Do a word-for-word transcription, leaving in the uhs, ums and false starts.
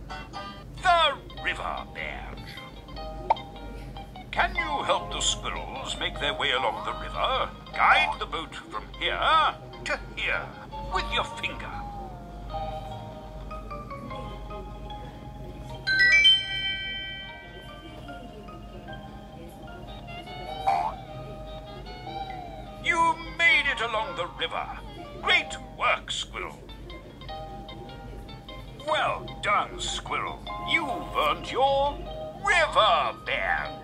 The river berge. Can you help the squirrels make their way along the river? Guide the boat from here to here with your finger. You made it along the river. Great work, Squirrel. Well done, Squirrel. You've earned your river badge.